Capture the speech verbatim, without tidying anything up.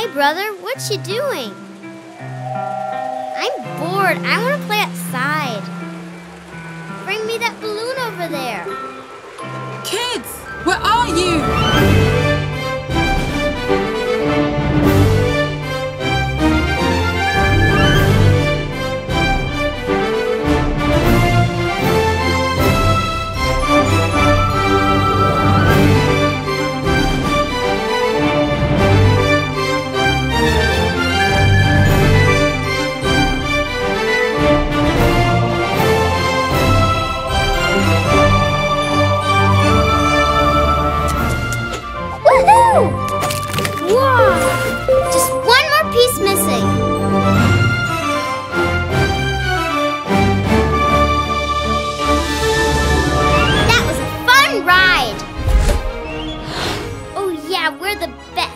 Hey, brother, what you doing? I'm bored. I want to play outside. Bring me that balloon over there. Kids, where are you? We're the best.